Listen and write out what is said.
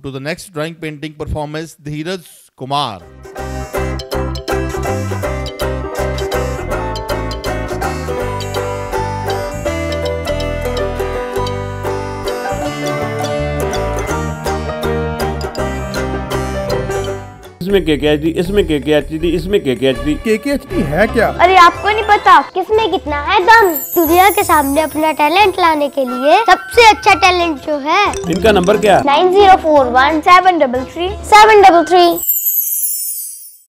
to the next drawing painting performance, Dheeraj Kumar. इसमें KKHD, इसमें KKHD, इसमें KKHD। KKHD है क्या? अरे आपको नहीं पता किसमें कितना है दम। दुनिया के सामने अपना टैलेंट लाने के लिए सबसे अच्छा टैलेंट जो है, इनका नंबर क्या? 9041 733 733।